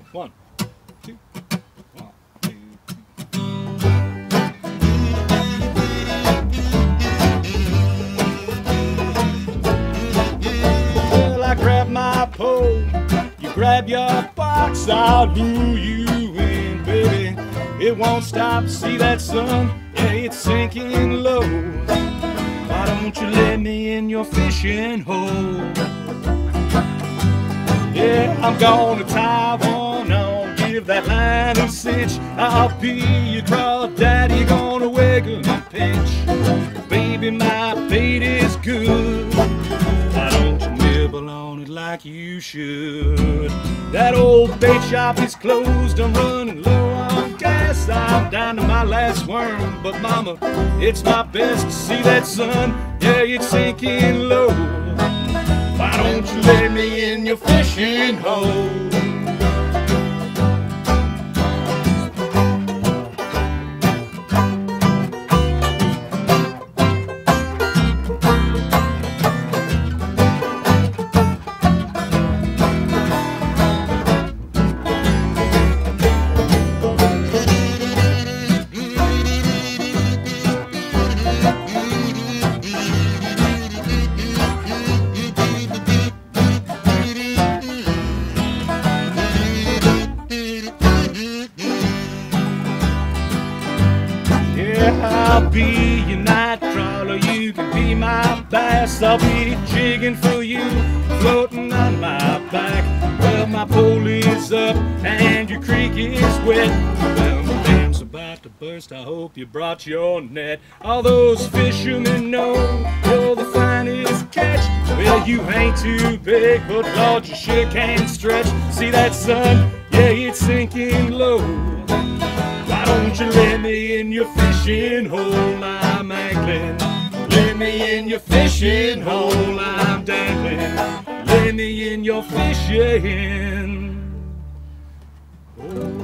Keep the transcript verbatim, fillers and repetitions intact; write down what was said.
One, two, one, two, three. Well, I grab my pole, you grab your box, I'll lure you in, baby. It won't stop, see that sun? Yeah, it's sinking low. Why don't you let me in your fishing hole? Yeah, I'm gonna tie one on, give that line a cinch. I'll be your crawdaddy, gonna wiggle and pinch. Baby, my bait is good. Why don't you nibble on it like you should? That old bait shop is closed, I'm running low on gas. I'm down to my last worm, but mama, it's my best to see that sun. Yeah, it's sinking low. Why don't you let me in your fishing hole? I'll be your night crawler, you can be my bass. I'll be jigging for you, floating on my back. Well, my pole is up and your creek is wet. Well, the dam's about to burst, I hope you brought your net. All those fishermen know you're the finest catch. Well, you ain't too big, but Lord, you sure can stretch. See that sun? Yeah, it's sinking low. Why don't you let me in your fishing hole? I'm angling. Let me in your fishing hole. I'm dangling. Let me in your fishing hole.